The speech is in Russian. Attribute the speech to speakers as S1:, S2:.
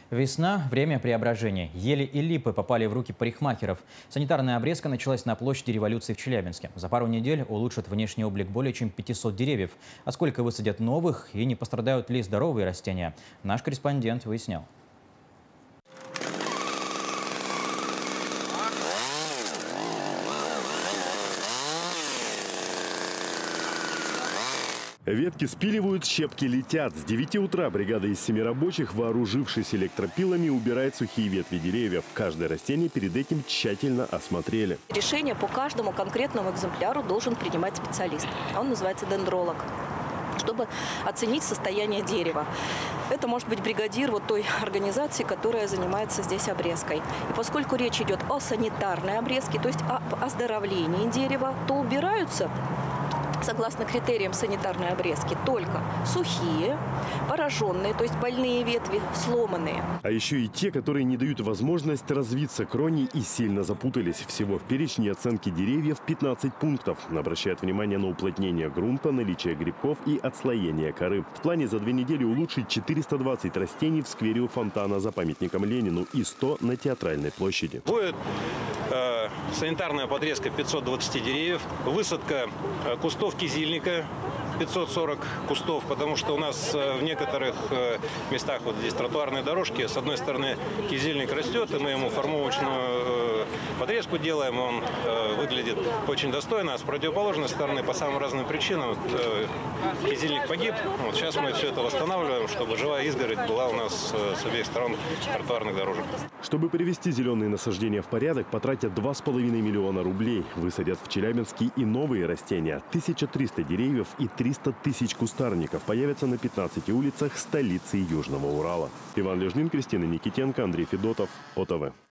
S1: Весна – время преображения. Ели и липы попали в руки парикмахеров. Санитарная обрезка началась на площади Революции в Челябинске. За пару недель улучшат внешний облик более чем 500 деревьев. А сколько высадят новых и не пострадают ли здоровые растения? Наш корреспондент выяснял.
S2: Ветки спиливают, щепки летят. С 9 утра бригада из 7 рабочих, вооружившись электропилами, убирает сухие ветви деревьев. Каждое растение перед этим тщательно осмотрели.
S3: Решение по каждому конкретному экземпляру должен принимать специалист. Он называется дендролог, чтобы оценить состояние дерева. Это может быть бригадир вот той организации, которая занимается здесь обрезкой. И поскольку речь идет о санитарной обрезке, то есть об оздоровлении дерева, то убираются, согласно критериям санитарной обрезки, только сухие, пораженные, то есть больные ветви, сломанные.
S2: А еще и те, которые не дают возможность развиться кроне и сильно запутались. Всего в перечне оценки деревьев 15 пунктов. Обращают внимание на уплотнение грунта, наличие грибков и отслоение коры. В плане за 2 недели улучшить 420 растений в сквере у фонтана за памятником Ленину и 100 на Театральной площади.
S4: Будет санитарная подрезка 520 деревьев, высадка кустов кизильника 540 кустов, потому что у нас в некоторых местах, вот здесь тротуарные дорожки, с одной стороны кизильник растет, и мы ему формовочную подрезку делаем, он выглядит очень достойно, а с противоположной стороны по самым разным причинам кизильник погиб. Вот сейчас мы все это восстанавливаем, чтобы живая изгородь была у нас с обеих сторон тротуарных дорожек.
S2: Чтобы привести зеленые насаждения в порядок, потратят 2,5 миллиона рублей. Высадят в Челябинске и новые растения. 1300 деревьев и 300 тысяч кустарников появятся на 15 улицах столицы Южного Урала. Иван Лежнин, Кристина Никитенко, Андрей Федотов, ОТВ.